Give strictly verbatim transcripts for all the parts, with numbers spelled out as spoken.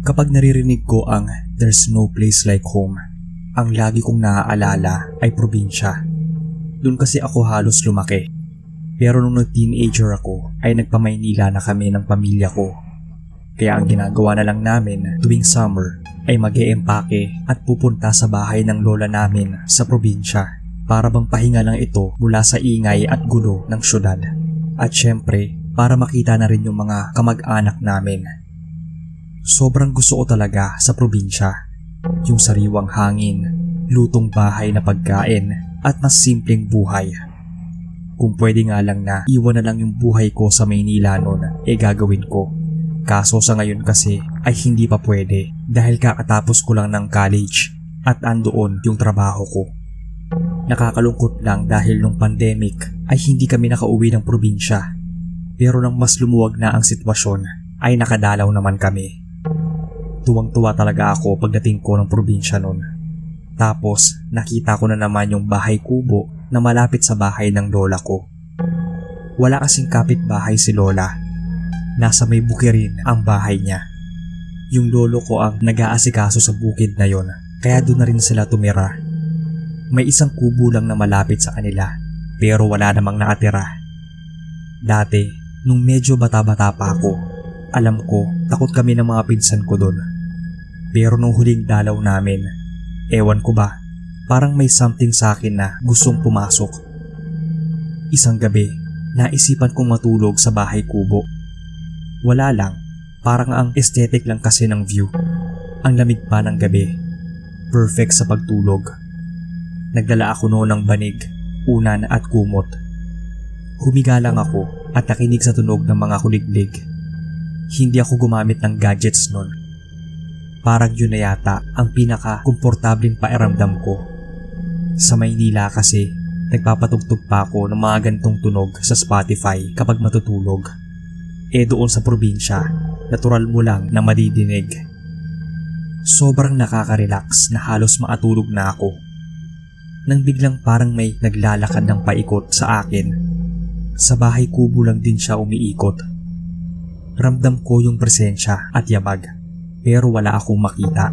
Kapag naririnig ko ang "There's no place like home", ang lagi kong naaalala ay probinsya. Doon kasi ako halos lumaki. Pero nung nag-teenager ako ay nagpamaynila na kami ng pamilya ko. Kaya ang ginagawa na lang namin tuwing summer ay mag-e-empake at pupunta sa bahay ng lola namin sa probinsya para bang pahinga lang ito mula sa ingay at gulo ng syudad. At syempre, para makita na rin yung mga kamag-anak namin. Sobrang gusto ko talaga sa probinsya. Yung sariwang hangin, lutong bahay na pagkain at mas simpleng buhay. Kung pwede nga lang na iwan na lang yung buhay ko sa Maynila noon, eh gagawin ko. Kaso sa ngayon kasi ay hindi pa pwede dahil kakatapos ko lang ng college at andoon yung trabaho ko. Nakakalungkot lang dahil nung pandemic ay hindi kami nakauwi ng probinsya. Pero nang mas lumuwag na ang sitwasyon ay nakadalaw naman kami. Tuwang-tuwa talaga ako pagdating ko ng probinsya noon. Tapos nakita ko na naman yung bahay kubo na malapit sa bahay ng lola ko. Wala kasing kapitbahay si lola. Nasa may bukirin ang bahay niya. Yung lolo ko ang nag-aasikaso sa bukid na yon, kaya doon na rin sila tumira. May isang kubo lang na malapit sa kanila, pero wala namang nakatira. Dati, nung medyo bata-bata pa ako, alam ko takot kami ng mga pinsan ko doon. Pero nung huling dalaw namin, ewan ko ba, parang may something sa akin na gustong pumasok. Isang gabi, naisipan kong matulog sa bahay kubo. Wala lang, parang ang aesthetic lang kasi ng view. Ang lamig pa ng gabi, perfect sa pagtulog. Nagdala ako noon ng banig, unan at kumot. Humiga lang ako at nakinig sa tunog ng mga kuliglig. Hindi ako gumamit ng gadgets noon. Parang yun na yata ang pinaka-komportabling pairamdam ko. Sa Maynila kasi, nagpapatugtog pa ako ng mga gantong tunog sa Spotify kapag matutulog. E doon sa probinsya, natural mo lang na madidinig. Sobrang nakaka-relax na halos makatulog na ako. Nang biglang parang may naglalakad ng paikot sa akin. Sa bahay kubo lang din siya umiikot. Ramdam ko yung presensya at yabag. Pero wala akong makita.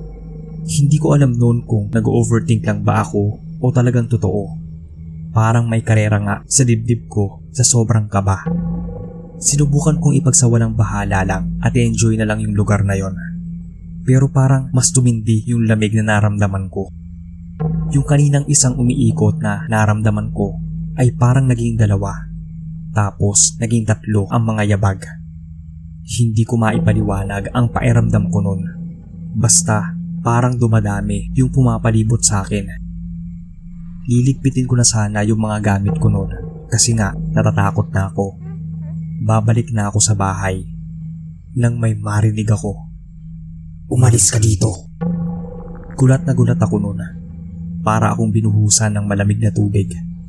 Hindi ko alam noon kung nag-overthink lang ba ako o talagang totoo. Parang may karera nga sa dibdib ko sa sobrang kaba. Sinubukan kong ipagsawalang bahala lang at enjoy na lang yung lugar na yon. Pero parang mas tumindi yung lamig na naramdaman ko. Yung kaninang isang umiikot na naramdaman ko ay parang naging dalawa. Tapos naging tatlo ang mga yabag. Hindi ko maipaliwanag ang pairamdam ko nun. Basta parang dumadami yung pumapalibot sa akin. Liligpitin ko na sana yung mga gamit ko nun kasi nga natatakot na ako. Babalik na ako sa bahay nang may marinig ako. Umalis ka dito. Gulat na gulat ako nun. Para akong binuhusan ng malamig na tubig.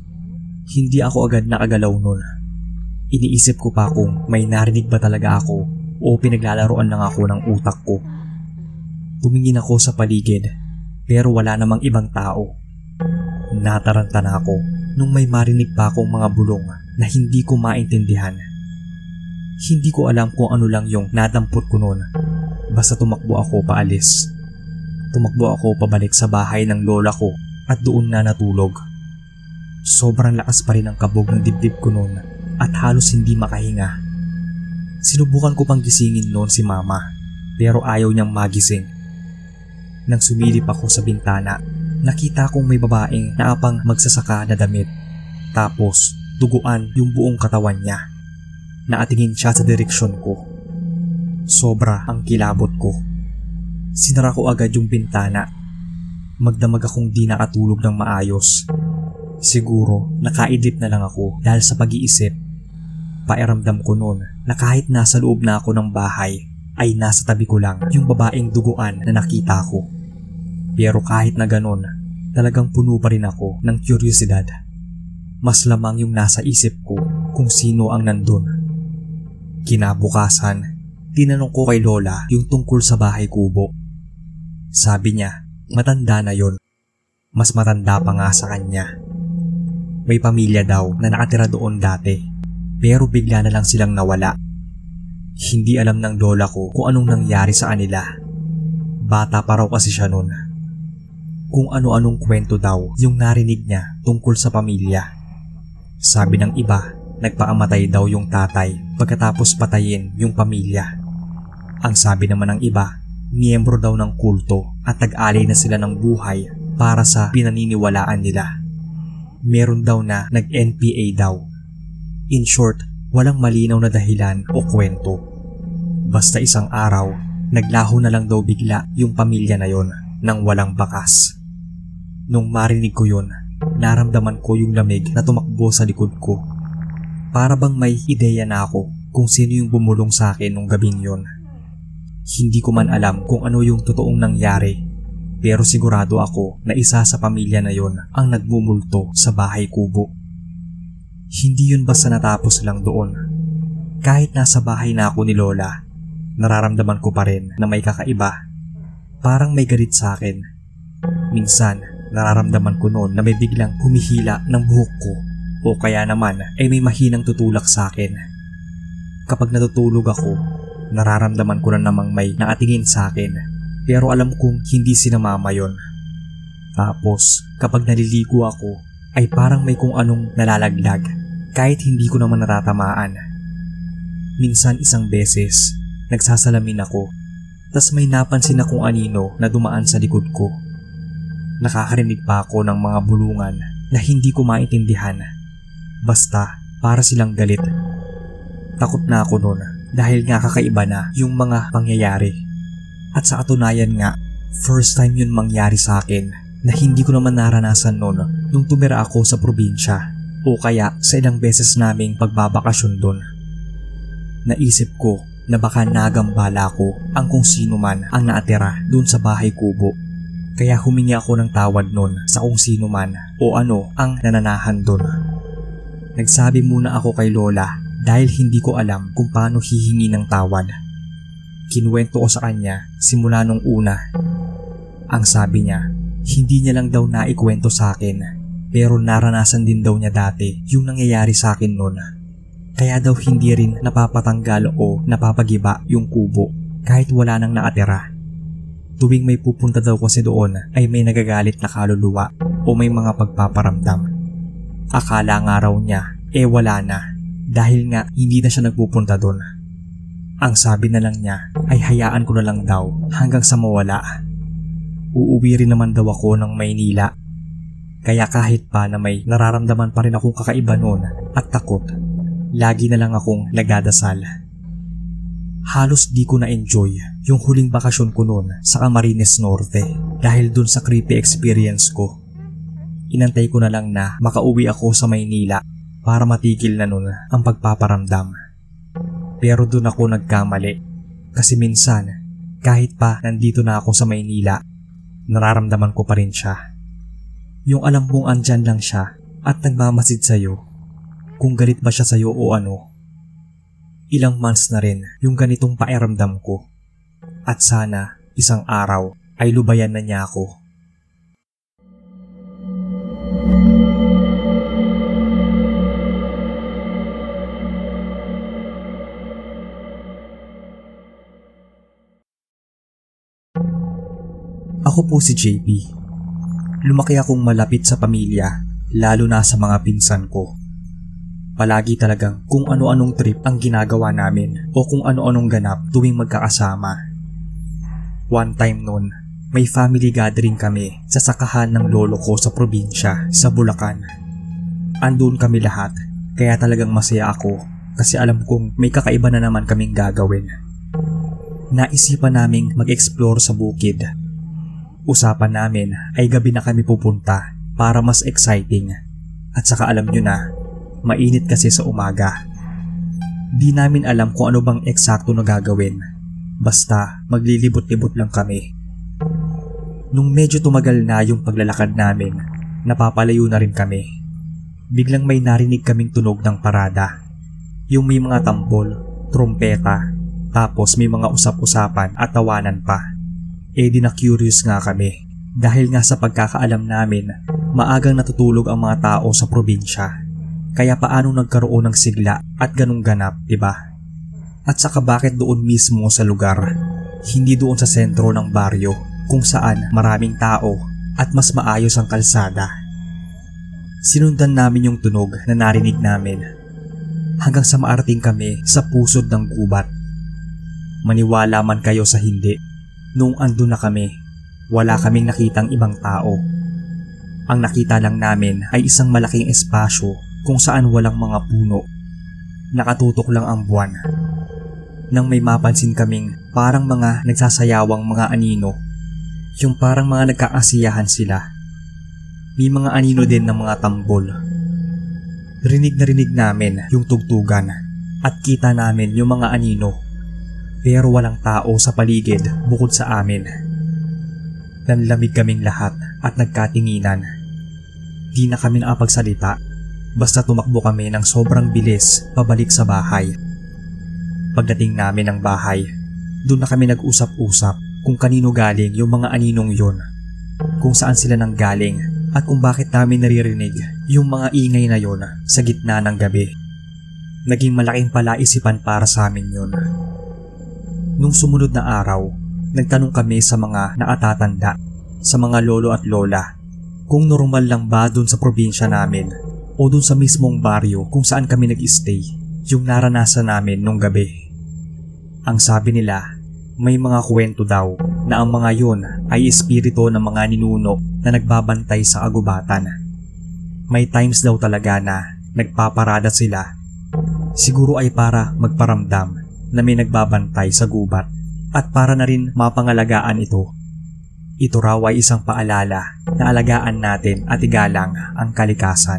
Hindi ako agad nakagalaw nun. Iniisip ko pa kung may narinig ba talaga ako o pinaglalaroan lang ako ng utak ko. Tumingin ako sa paligid pero wala namang ibang tao. Nataranta na ako nung may marinig pa akong mga bulong na hindi ko maintindihan. Hindi ko alam kung ano lang yung nadampot ko noon. Basta tumakbo ako paalis. Tumakbo ako pabalik sa bahay ng lola ko at doon na natulog. Sobrang lakas pa rin ang kabog ng dibdib ko noon at halos hindi makahinga. Sinubukan ko pang gisingin noon si mama pero ayaw niyang magising. Nang sumilip ako sa bintana, nakita kong may babaeng naapang magsasaka na damit. Tapos duguan yung buong katawan niya. Nakatingin siya sa direksyon ko. Sobra ang kilabot ko. Sinara ko agad yung bintana. Magdamag akong di nakatulog ng maayos. Siguro nakaidlip na lang ako dahil sa pag-iisip. Pairamdam ko noon na kahit nasa loob na ako ng bahay ay nasa tabi ko lang yung babaeng duguan na nakita ko. Pero kahit na ganon, talagang puno pa rin ako ng kuryosidad. Mas lamang yung nasa isip ko kung sino ang nandun. Kinabukasan, tinanong ko kay lola yung tungkol sa bahay kubo. Sabi niya, matanda na yon. Mas matanda pa nga sa kanya. May pamilya daw na nakatira doon dati, pero bigla na lang silang nawala. Hindi alam ng lola ko kung anong nangyari sa kanila. Bata pa raw kasi siya noon. Kung ano-anong kwento daw yung narinig niya tungkol sa pamilya. Sabi ng iba, nagpaamatay daw yung tatay pagkatapos patayin yung pamilya. Ang sabi naman ng iba, miyembro daw ng kulto at tag-alay na sila ng buhay para sa pinaniniwalaan nila. Meron daw na nag-N P A daw. In short, walang malinaw na dahilan o kwento. Basta isang araw, naglaho na lang daw bigla yung pamilya na yon nang walang bakas. Nung marinig ko yun, naramdaman ko yung lamig na tumakbo sa likod ko. Para bang may ideya na ako kung sino yung bumulong sa akin nung gabing yon. Hindi ko man alam kung ano yung totoong nangyari, pero sigurado ako na isa sa pamilya na yon ang nagmumulto sa bahay kubo. Hindi yun basta natapos lang doon. Kahit nasa bahay na ako ni Lola, nararamdaman ko pa rin na may kakaiba. Parang may galit sa akin. Minsan, nararamdaman ko noon na may biglang humihila ng buhok ko o kaya naman ay may mahinang tutulak sa akin. Kapag natutulog ako, nararamdaman ko na namang may nakatingin sa akin pero alam kong hindi si mama yon. Tapos kapag naliligo ako ay parang may kung anong nalalaglag kahit hindi ko naman natatamaan. Minsan isang beses, nagsasalamin ako tas may napansin akong anino na dumaan sa likod ko. Nakakarinig pa ako ng mga bulungan na hindi ko maintindihan. Basta para silang galit. Takot na ako noon dahil nga kakaiba na yung mga pangyayari. At sa katunayan nga, first time yun mangyari sa akin na hindi ko naman naranasan noon nung tumira ako sa probinsya o kaya sa ilang beses naming pagbabakasyon doon. Naisip ko na baka nagambala ko ang kung sino man ang naatira doon sa bahay kubo. Kaya humingi ako ng tawad nun sa kung sino man o ano ang nananahan dun. Nagsabi muna ako kay Lola dahil hindi ko alam kung paano hihingi ng tawad. Kinuwento ko sa kanya simula nung una. Ang sabi niya, hindi niya lang daw naikwento sa akin pero naranasan din daw niya dati yung nangyayari sa akin nun. Kaya daw hindi rin napapatanggal o napapagiba yung kubo kahit wala nang nakatira. Tuwing may pupunta daw kasi doon ay may nagagalit na kaluluwa o may mga pagpaparamdam. Akala nga raw niya eh wala na dahil nga hindi na siya nagpupunta doon. Ang sabi na lang niya ay hayaan ko na lang daw hanggang sa mawala. Uuwi rin naman daw ako ng Maynila. Kaya kahit pa na may nararamdaman pa rin akong kakaiba noon at takot, lagi na lang akong nagdadasal. Halos di ko na-enjoy yung huling bakasyon ko noon sa Camarines Norte dahil dun sa creepy experience ko. Inantay ko na lang na makauwi ako sa Maynila para matigil na noon ang pagpaparamdam. Pero dun ako nagkamali kasi minsan kahit pa nandito na ako sa Maynila, nararamdaman ko pa rin siya. Yung alam mong andyan lang siya at nagmamasid sa'yo kung galit ba siya sa'yo o ano. Ilang months na rin yung ganitong pakiramdam ko at sana isang araw ay lubayan na niya ako. Ako po si J P. Lumaki akong malapit sa pamilya, lalo na sa mga pinsan ko. Palagi talagang kung ano-anong trip ang ginagawa namin o kung ano-anong ganap tuwing magkakasama. One time noon, may family gathering kami sa sakahan ng lolo ko sa probinsya sa Bulacan. Andun kami lahat, kaya talagang masaya ako kasi alam kong may kakaiba na naman kaming gagawin. Naisipan naming mag-explore sa bukid. Usapan namin ay gabi na kami pupunta para mas exciting. At saka alam nyo na, mainit kasi sa umaga. Di namin alam kung ano bang eksakto na gagawin. Basta maglilibot-libot lang kami. Nung medyo tumagal na yung paglalakad namin, napapalayo na rin kami. Biglang may narinig kaming tunog ng parada. Yung may mga tambol, trompeta, tapos may mga usap-usapan at tawanan pa. Eh di na curious nga kami. Dahil nga sa pagkakaalam namin, maagang natutulog ang mga tao sa probinsya. Kaya paano nagkaroon ng sigla at ganung ganap, diba? At saka bakit doon mismo sa lugar, hindi doon sa sentro ng baryo kung saan maraming tao at mas maayos ang kalsada. Sinundan namin yung tunog na narinig namin hanggang sa maarating kami sa pusod ng gubat. Maniwala man kayo sa hindi, noong andun na kami, wala kaming nakitang ibang tao. Ang nakita lang namin ay isang malaking espasyo kung saan walang mga puno. Nakatutok lang ang buwan. Nang may mapansin kaming parang mga nagsasayawang mga anino, yung parang mga nagkaasiyahan sila. May mga anino din ng mga tambol. Rinig na rinig namin yung tugtugan at kita namin yung mga anino, pero walang tao sa paligid bukod sa amin. Nanlamig kaming lahat at nagkatinginan. Di na kami nakapagsalita, basta tumakbo kami ng sobrang bilis pabalik sa bahay. Pagdating namin ng bahay, doon na kami nag-usap-usap kung kanino galing yung mga aninong yon, kung saan sila nanggaling at kung bakit namin naririnig yung mga ingay na yon sa gitna ng gabi. Naging malaking palaisipan para sa amin yun. Nung sumunod na araw, nagtanong kami sa mga nakatatanda, sa mga lolo at lola, kung normal lang ba dun sa probinsya namin o dun sa mismong baryo kung saan kami nag-stay yung naranasan namin nung gabi. Ang sabi nila, may mga kwento daw na ang mga yun ay espiritu ng mga ninuno na nagbabantay sa agubatan. May times daw talaga na nagpaparada sila. Siguro ay para magparamdam na may nagbabantay sa gubat at para na rin mapangalagaan ito. Ito raw ay isang paalala na alagaan natin at igalang ang kalikasan.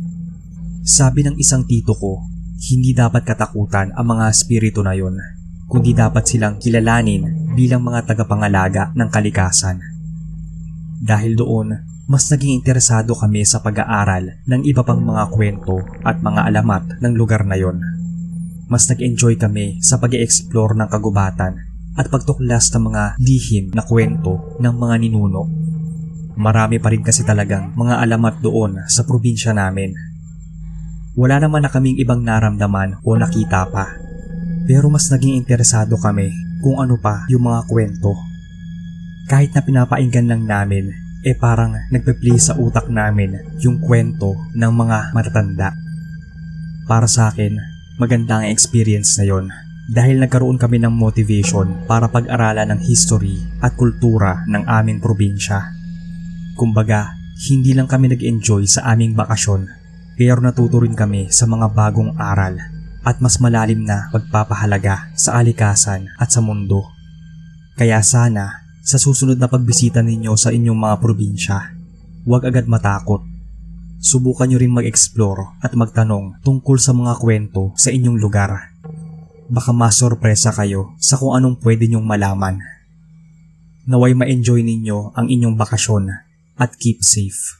Sabi ng isang tito ko, hindi dapat katakutan ang mga espiritu na yun, kundi dapat silang kilalanin bilang mga tagapangalaga ng kalikasan. Dahil doon, mas naging interesado kami sa pag-aaral ng iba pang mga kwento at mga alamat ng lugar na yon. Mas nag-enjoy kami sa pag-e-explore ng kagubatan at pagtuklas ng mga lihim na kwento ng mga ninuno. Marami pa rin kasi talagang mga alamat doon sa probinsya namin. Wala naman na kaming ibang naramdaman o nakita pa. Pero mas naging interesado kami kung ano pa yung mga kwento. Kahit na pinapainggan lang namin, eh parang nagpe-play sa utak namin yung kwento ng mga matatanda. Para sa akin, maganda ang experience na yon dahil nagkaroon kami ng motivation para pag-aralan ng history at kultura ng aming probinsya. Kumbaga, hindi lang kami nag-enjoy sa aming bakasyon, pero natuto rin kami sa mga bagong aral at mas malalim na pagpapahalaga sa alikasan at sa mundo. Kaya sana, sa susunod na pagbisita ninyo sa inyong mga probinsya, huwag agad matakot. Subukan nyo rin mag-explore at magtanong tungkol sa mga kwento sa inyong lugar. Baka masorpresa kayo sa kung anong pwede nyong malaman. Naway ma-enjoy ninyo ang inyong bakasyon at keep safe.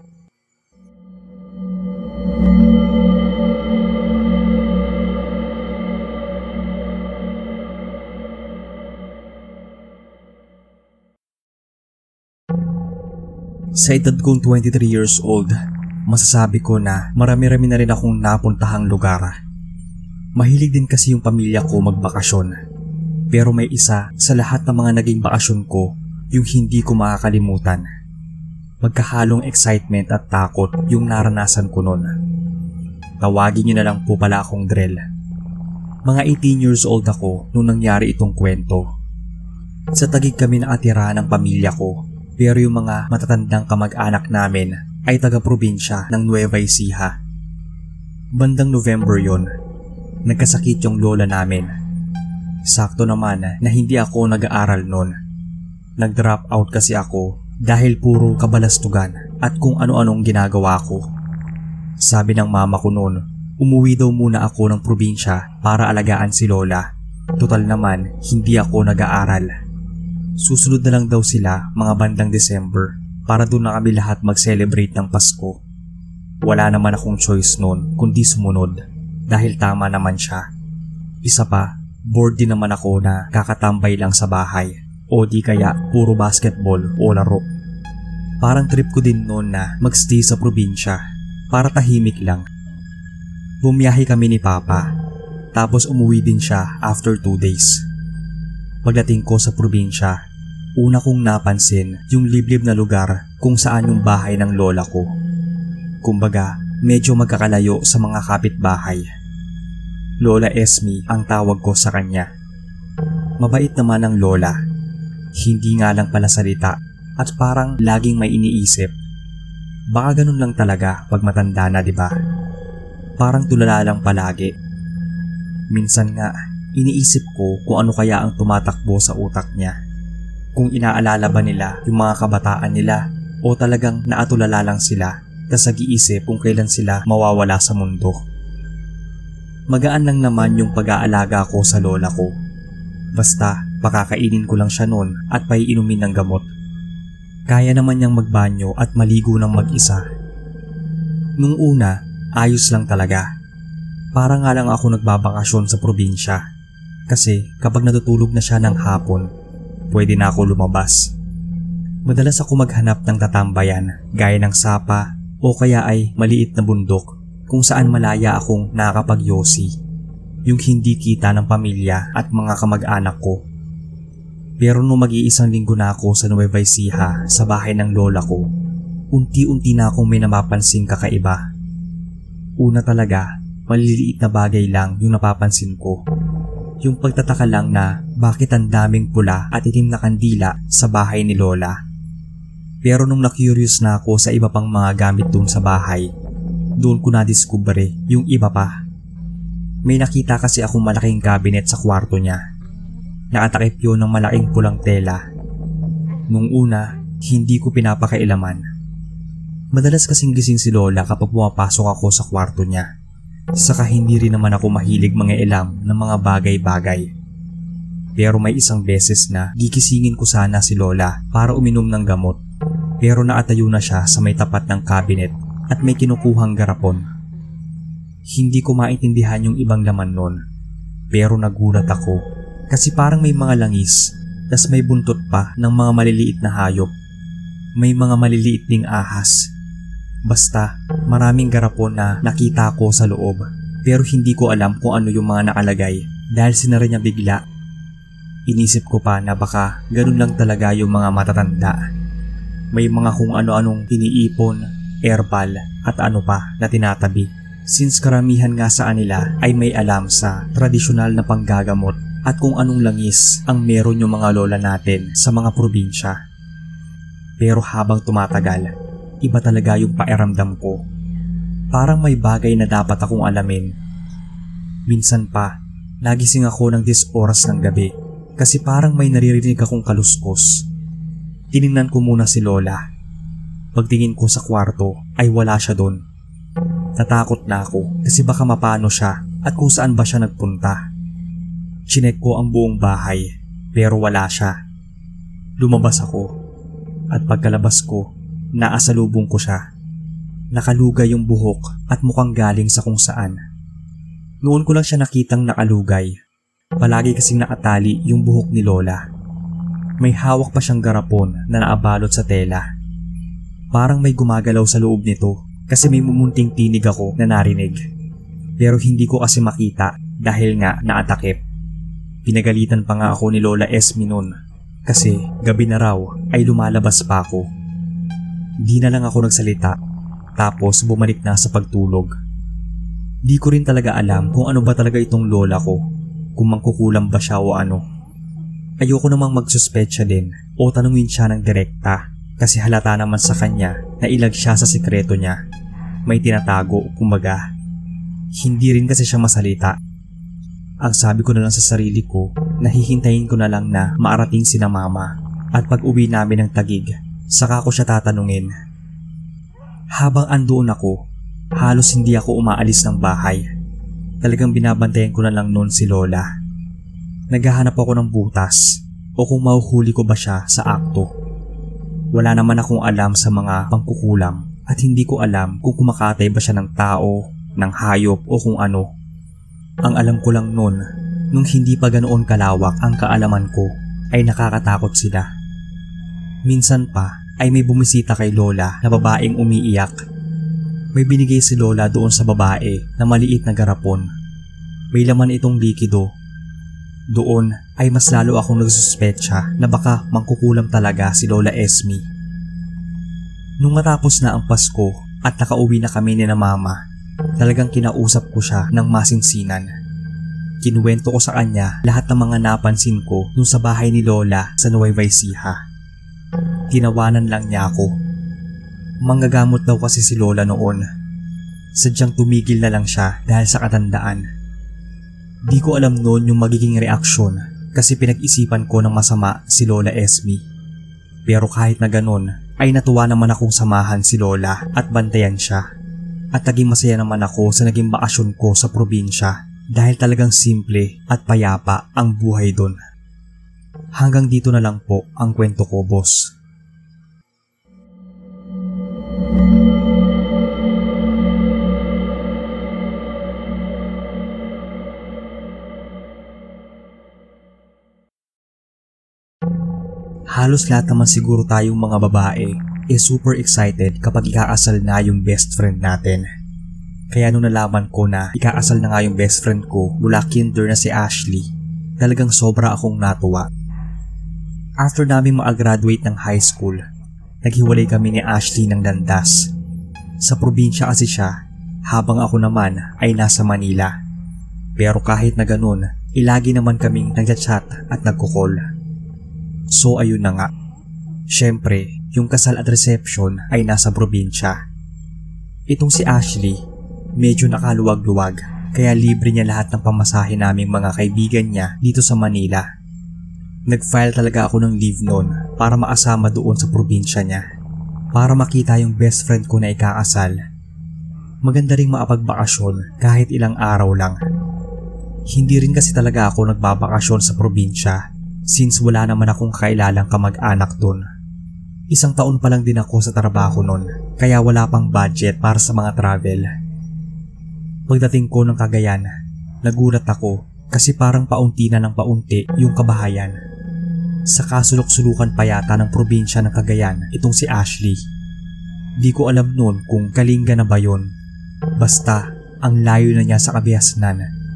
Sa edad kong twenty-three years old, masasabi ko na marami-rami na rin akong napuntahang lugar. Mahilig din kasi yung pamilya ko magbakasyon. Pero may isa sa lahat ng mga naging bakasyon ko yung hindi ko makakalimutan. Magkahalong excitement at takot yung naranasan ko noon. Tawagin niyo na lang po pala akong Drell. Mga eighteen years old ako nung nangyari itong kwento. Sa Taguig kami nakatira ng pamilya ko. Pero yung mga matatandang kamag-anak namin ay taga-probinsya ng Nueva Ecija. Bandang November yon, nagkasakit yung lola namin. Sakto naman na hindi ako nag-aaral noon. Nag-drop out kasi ako dahil puro kabalastugan at kung ano-anong ginagawa ko. Sabi ng mama ko noon, umuwi daw muna ako ng probinsya para alagaan si lola. Total naman, hindi ako nag-aaral. Susunod na lang daw sila mga bandang December para doon na kami lahat mag-celebrate ng Pasko. Wala naman akong choice noon kundi sumunod dahil tama naman siya. Isa pa, bored din naman ako na kakatambay lang sa bahay o di kaya puro basketball o laro. Parang trip ko din noon na magstay sa probinsya para tahimik lang. Bumiyahe kami ni Papa. tapos umuwi din siya after two days. Pagdating ko sa probinsya, una kong napansin yung liblib na lugar kung saan yung bahay ng lola ko. Kumbaga, medyo magkakalayo sa mga kapitbahay. Lola Esme ang tawag ko sa kanya. Mabait naman ang lola. Hindi nga lang pala salita at parang laging may iniisip. Baka ganun lang talaga pag matanda na, di ba? Parang tulala lang palagi. Minsan nga, iniisip ko kung ano kaya ang tumatakbo sa utak niya. Kung inaalala ba nila yung mga kabataan nila o talagang naatulala lang sila tas nag-iisip kung kailan sila mawawala sa mundo. Magaan lang naman yung pag-aalaga ko sa lola ko. Basta pakakainin ko lang siya noon at paiinumin ng gamot. Kaya naman niyang magbanyo at maligo ng mag-isa. Nung una, ayos lang talaga. Para nga lang ako nagbabakasyon sa probinsya. Kasi kapag natutulog na siya ng hapon, pwede na ako lumabas. Madalas ako maghanap ng tatambayan gaya ng sapa o kaya ay maliit na bundok kung saan malaya akong nakakapagyosi. Yung hindi kita ng pamilya at mga kamag-anak ko. Pero nung mag-iisang linggo na ako sa Nueva Ecija sa bahay ng lola ko, unti-unti na akong may napapansin kakaiba. Una talaga, maliliit na bagay lang yung napapansin ko. Yung pagtataka lang na bakit ang daming pula at itim na kandila sa bahay ni lola. Pero nung na-curious na ako sa iba pang mga gamit doon sa bahay, doon ko na-discover yung iba pa. May nakita kasi akong malaking cabinet sa kwarto niya. Nakatakip yun ng malaking pulang tela. Nung una, hindi ko pinapakailaman. Madalas kasing gising si lola kapag pumapasok ako sa kwarto niya. Saka hindi rin naman ako mahilig mangialam ng mga bagay-bagay. Pero may isang beses na gigisingin ko sana si lola para uminom ng gamot. Pero naatayo na siya sa may tapat ng cabinet at may kinukuhang garapon. Hindi ko maintindihan yung ibang laman nun. Pero nagulat ako. Kasi parang may mga langis, tas may buntot pa ng mga maliliit na hayop. May mga maliliit ding ahas. Basta, maraming garapon na nakita ko sa loob. Pero hindi ko alam kung ano yung mga nakalagay dahil sinara niya bigla. Inisip ko pa na baka ganun lang talaga yung mga matatanda. May mga kung ano-anong tiniipon, herbal at ano pa na tinatabi. Since karamihan nga sa kanila ay may alam sa tradisyonal na panggagamot at kung anong langis ang meron yung mga lola natin sa mga probinsya. Pero habang tumatagal, iba talaga yung pakiramdam ko. Parang may bagay na dapat akong alamin. Minsan pa, nagising ako ng dis oras ng gabi kasi parang may naririnig akong kaluskos. Tiningnan ko muna si lola. Pagtingin ko sa kwarto ay wala siya doon. Natakot na ako kasi baka mapano siya at kung saan ba siya nagpunta. Chinek ko ang buong bahay pero wala siya. Lumabas ako at pagkalabas ko, naasalubong ko siya. Nakalugay yung buhok at mukhang galing sa kung saan. Noon ko lang siya nakitang nakalugay. Palagi kasing nakatali yung buhok ni lola. May hawak pa siyang garapon na naabalot sa tela. Parang may gumagalaw sa loob nito kasi may mumunting tinig ako na narinig. Pero hindi ko kasi makita dahil nga naatakip. Pinagalitan pa nga ako ni Lola Esme noon kasi gabi na raw ay lumalabas pa ako. Di na lang ako nagsalita tapos bumalik na sa pagtulog. Di ko rin talaga alam kung ano ba talaga itong lola ko, kung mangkukulam ba siya o ano. Ayoko namang magsuspetsya din o tanungin siya ng direkta kasi halata naman sa kanya na ilag siya sa sikreto niya. May tinatago kumbaga. Hindi rin kasi siya masalita. Ang sabi ko na lang sa sarili ko, nahihintayin ko na lang na maarating sina mama at pag uwi namin ng Taguig, saka ko siya tatanungin. Habang andoon ako, halos hindi ako umaalis ng bahay. Talagang binabantayan ko na lang noon si lola. Naghahanap ako ng butas o kung mahuhuli ko ba siya sa akto. Wala naman akong alam sa mga pangkukulam at hindi ko alam kung kumakatay ba siya ng tao, ng hayop o kung ano. Ang alam ko lang noon, nung hindi pa ganoon kalawak ang kaalaman ko, ay nakakatakot sila. Minsan pa ay may bumisita kay lola na babaeng umiiyak. May binigay si lola doon sa babae na maliit na garapon. may laman itong likido. Doon ay mas lalo akong nagsuspecha na baka mangkukulam talaga si Lola Esme. Nung matapos na ang Pasko at nakauwi na kami ni na Mama, talagang kinausap ko siya ng masinsinan. Kinuwento ko sa kanya lahat ng mga napansin ko dun sa bahay ni Lola sa Nueva Ecija. Tinawanan lang niya ako. Manggagamot daw kasi si Lola noon. Sadyang tumigil na lang siya dahil sa katandaan. Di ko alam noon yung magiging reaksyon kasi pinag-isipan ko ng masama si Lola Esme. Pero kahit na ganun ay natuwa naman akong samahan si Lola at bantayan siya. At naging masaya naman ako sa naging bakasyon ko sa probinsya dahil talagang simple at payapa ang buhay doon. Hanggang dito na lang po ang kwento ko, boss. Halos lahat naman siguro tayong mga babae eh super excited kapag ikaasal na yung best friend natin. Kaya nung nalaman ko na ikaasal na nga yung best friend ko mula kinder na si Ashley, talagang sobra akong natuwa. After namin ma-graduate ng high school, naghiwalay kami ni Ashley ng landas. Sa probinsya kasi siya, habang ako naman ay nasa Manila. Pero kahit na ganun, ilagi naman kaming nagchat at nagko-call. So ayun na nga. Syempre, yung kasal at reception ay nasa probinsya. Itong si Ashley, medyo nakaluwag-luwag kaya libre niya lahat ng pamasahe naming mga kaibigan niya dito sa Manila. Nag-file talaga ako ng leave noon para maasama doon sa probinsya niya. Para makita yung best friend ko na ikaasal. Maganda ring makapagbakasyon kahit ilang araw lang. Hindi rin kasi talaga ako nagbabakasyon sa probinsya since wala naman akong kailalang kamag-anak doon. Isang taon pa lang din ako sa trabaho noon kaya wala pang budget para sa mga travel. Pagdating ko ng Cagayan, nagulat ako kasi parang paunti na ng paunti yung kabahayan. Sa kasulok-sulukan pa yata ng probinsya ng Cagayan itong si Ashley. Di ko alam noon kung Kalinga na ba yun. Basta ang layo na niya sa Kabiasnan.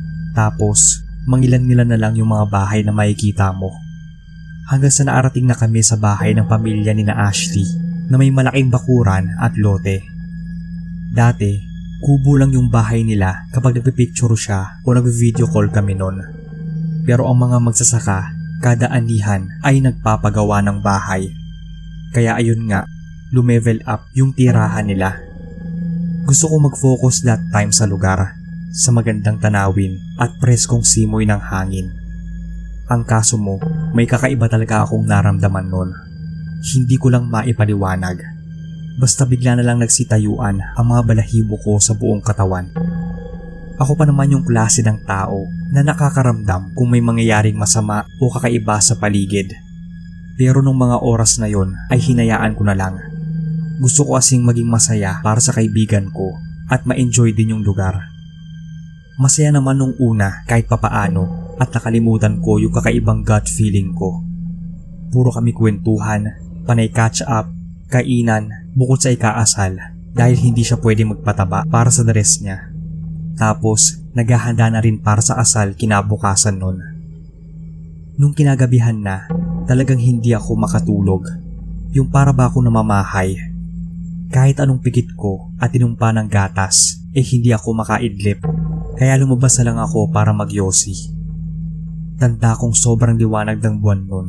Tapos mangilan-ngilan na lang yung mga bahay na makikita mo. Hanggang sa naarating na kami sa bahay ng pamilya ni na Ashley na may malaking bakuran at lote. Dati, kubo lang yung bahay nila kapag nagpipicture siya o nagvi-video call kami noon. Pero ang mga magsasaka, kada anihan ay nagpapagawa ng bahay. Kaya ayun nga, lumevel up yung tirahan nila. Gusto ko mag-focus that time sa lugar, sa magandang tanawin at preskong simoy ng hangin. Ang kaso mo, may kakaiba talaga akong naramdaman noon. Hindi ko lang maipaliwanag. Basta bigla na lang nagsitayuan ang mga balahibo ko sa buong katawan. Ako pa naman yung klase ng tao na nakakaramdam kung may mangyayaring masama o kakaiba sa paligid. Pero nung mga oras na yon ay hinayaan ko na lang. Gusto ko kasing maging masaya para sa kaibigan ko at ma-enjoy din yung lugar. Masaya naman nung una kahit papaano at nakalimutan ko yung kakaibang gut feeling ko. Puro kami kwentuhan, panay catch up, kainan, bukod sa ikaasal dahil hindi siya pwede magpataba para sa dress niya. Tapos naghahanda na rin para sa asal kinabukasan nun. Nung kinagabihan na, talagang hindi ako makatulog. Yung para ba ako namamahay. Kahit anong pikit ko at tinumpa ng gatas, eh hindi ako makaidlip. Kaya lumabas na lang ako para magyosi. Tanda kong sobrang liwanag ng buwan nun.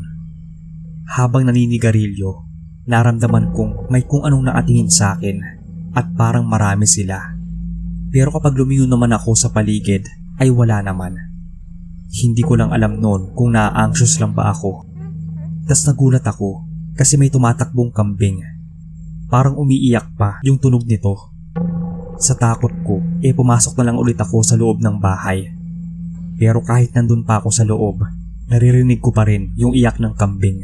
Habang naninigarilyo, naramdaman kong may kung anong nakatingin sa akin at parang marami sila. Pero kapag lumingon naman ako sa paligid, ay wala naman. Hindi ko lang alam noon kung na-anxious lang ba ako. Tas nagulat ako kasi may tumatakbong kambing. Parang umiiyak pa yung tunog nito. Sa takot ko, eh pumasok na lang ulit ako sa loob ng bahay. Pero kahit nandun pa ako sa loob, naririnig ko pa rin yung iyak ng kambing.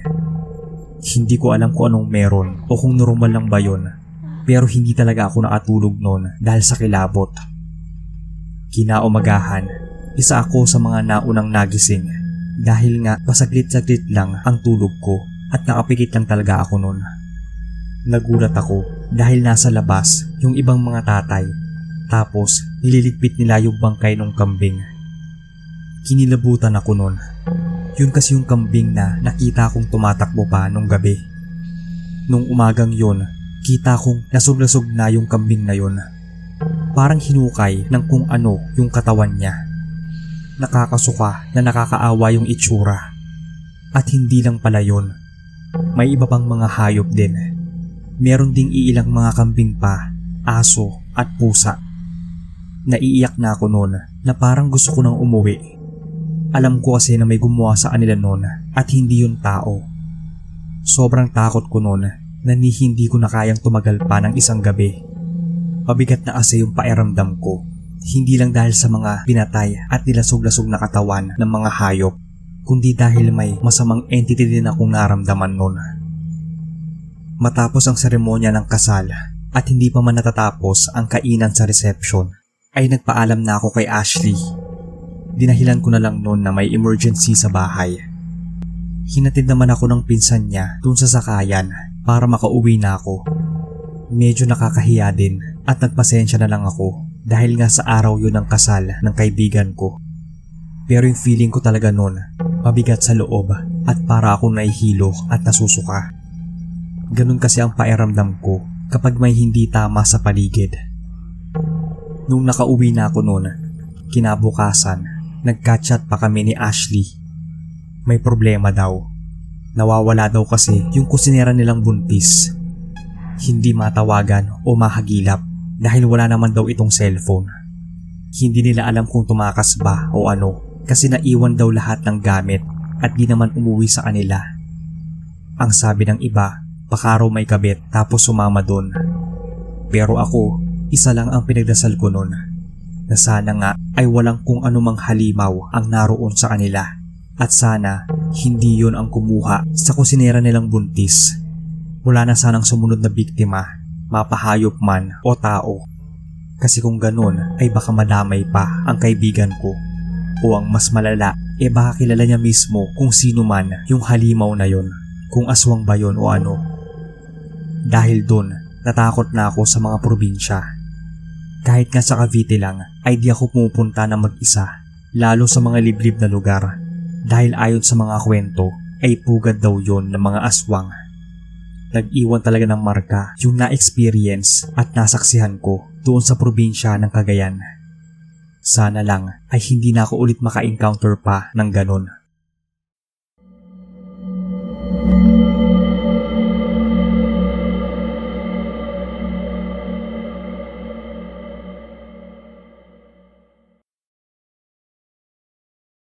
Hindi ko alam kung anong meron o kung normal lang ba yun. Pero hindi talaga ako nakatulog noon dahil sa kilabot. Kinaumagahan, isa ako sa mga naunang nagising dahil nga pasaglit-saglit lang ang tulog ko at nakapikit lang talaga ako noon. Nagulat ako dahil nasa labas yung ibang mga tatay tapos nililigpit nila yung bangkay ng kambing. Kinilabutan ako nun. Yun kasi yung kambing na nakita kong tumatakbo pa nung gabi. Nung umagang yun, kita kong lasog-lasog na yung kambing na yun. Parang hinukay ng kung ano yung katawan niya. Nakakasuka na nakakaawa yung itsura. At hindi lang pala yun. May iba pang mga hayop din. Meron ding iilang mga kambing pa, aso at pusa. Naiiyak na ako noon na parang gusto ko nang umuwi. Alam ko kasi na may gumawa sa kanila noon at hindi yun tao. Sobrang takot ko noon na ni hindi ko na kayang tumagal pa ng isang gabi. Mabigat na kasi yung pakiramdam ko, hindi lang dahil sa mga pinatay at nilasog-lasog na katawan ng mga hayop, kundi dahil may masamang entity din akong naramdaman noon. Matapos ang seremonya ng kasal at hindi pa man natatapos ang kainan sa reception, ay nagpaalam na ako kay Ashley. Dinahilan ko na lang noon na may emergency sa bahay. Hinatid naman ako ng pinsan niya dun sa sakayan para makauwi na ako. Medyo nakakahiya din at nagpasensya na lang ako dahil nga sa araw yun ng kasal ng kaibigan ko. Pero yung feeling ko talaga noon, mabigat sa loob at para akong nahihilo at nasusuka. Ganun kasi ang pakiramdam ko kapag may hindi tama sa paligid. Nung nakauwi na ako noon, kinabukasan, nagka-chat pa kami ni Ashley. May problema daw. Nawawala daw kasi yung kusinera nilang buntis. Hindi matawagan o mahagilap dahil wala naman daw itong cellphone. Hindi nila alam kung tumakas ba o ano kasi naiwan daw lahat ng gamit at di naman umuwi sa kanila. Ang sabi ng iba, baka raw may kabit tapos sumama doon. Pero ako, isa lang ang pinagdasal ko noon, na sana nga ay walang kung anumang halimaw ang naroon sa kanila at sana hindi yon ang kumuha sa kusinera nilang buntis. Wala na sanang sumunod na biktima, mapahayop man o tao. Kasi kung ganun ay baka madamay pa ang kaibigan ko o ang mas malala e baka kilala niya mismo kung sino man yung halimaw na yon, kung aswang ba yon o ano. Dahil dun, natakot na ako sa mga probinsya. Kahit nga sa Cavite lang ay di ako pumupunta na mag-isa, lalo sa mga liblib na lugar, dahil ayon sa mga kwento ay pugad daw yon ng mga aswang. Nag-iwan talaga ng marka yung na-experience at nasaksihan ko doon sa probinsya ng Cagayan. Sana lang ay hindi na ako ulit maka-encounter pa ng ganun.